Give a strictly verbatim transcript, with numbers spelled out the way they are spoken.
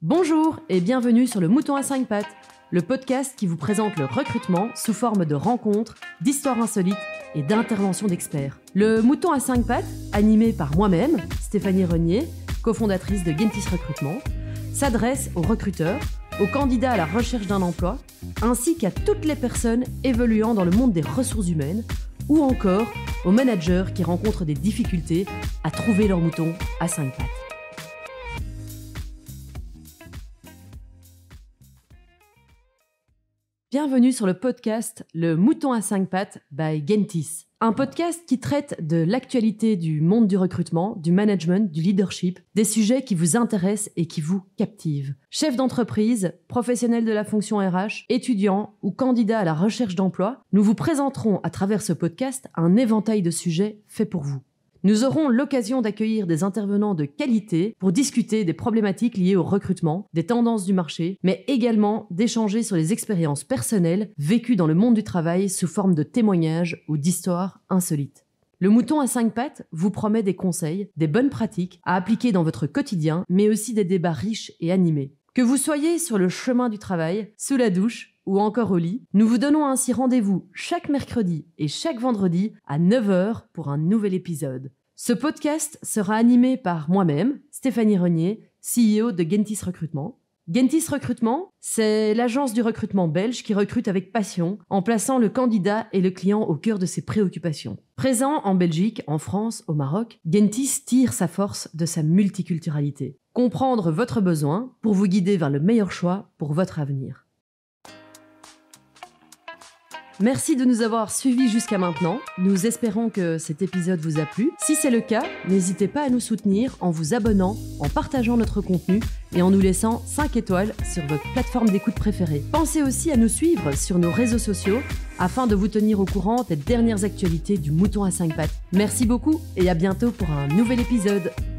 Bonjour et bienvenue sur le Mouton à cinq pattes, le podcast qui vous présente le recrutement sous forme de rencontres, d'histoires insolites et d'interventions d'experts. Le Mouton à cinq pattes, animé par moi-même, Stéphanie Renier, cofondatrice de Gentis Recrutement, s'adresse aux recruteurs, aux candidats à la recherche d'un emploi, ainsi qu'à toutes les personnes évoluant dans le monde des ressources humaines, ou encore aux managers qui rencontrent des difficultés à trouver leur mouton à cinq pattes. Bienvenue sur le podcast Le Mouton à cinq pattes by Gentis. Un podcast qui traite de l'actualité du monde du recrutement, du management, du leadership, des sujets qui vous intéressent et qui vous captivent. Chef d'entreprise, professionnel de la fonction R H, étudiant ou candidat à la recherche d'emploi, nous vous présenterons à travers ce podcast un éventail de sujets faits pour vous. Nous aurons l'occasion d'accueillir des intervenants de qualité pour discuter des problématiques liées au recrutement, des tendances du marché, mais également d'échanger sur les expériences personnelles vécues dans le monde du travail sous forme de témoignages ou d'histoires insolites. Le Mouton à cinq pattes vous promet des conseils, des bonnes pratiques à appliquer dans votre quotidien, mais aussi des débats riches et animés. Que vous soyez sur le chemin du travail, sous la douche ou encore au lit, nous vous donnons ainsi rendez-vous chaque mercredi et chaque vendredi à neuf heures pour un nouvel épisode. Ce podcast sera animé par moi-même, Stéphanie Renier, C E O de Gentis Recrutement. Gentis Recrutement, c'est l'agence du recrutement belge qui recrute avec passion en plaçant le candidat et le client au cœur de ses préoccupations. Présent en Belgique, en France, au Maroc, Gentis tire sa force de sa multiculturalité. Comprendre votre besoin pour vous guider vers le meilleur choix pour votre avenir. Merci de nous avoir suivis jusqu'à maintenant. Nous espérons que cet épisode vous a plu. Si c'est le cas, n'hésitez pas à nous soutenir en vous abonnant, en partageant notre contenu et en nous laissant cinq étoiles sur votre plateforme d'écoute préférée. Pensez aussi à nous suivre sur nos réseaux sociaux afin de vous tenir au courant des dernières actualités du Mouton à cinq pattes. Merci beaucoup et à bientôt pour un nouvel épisode.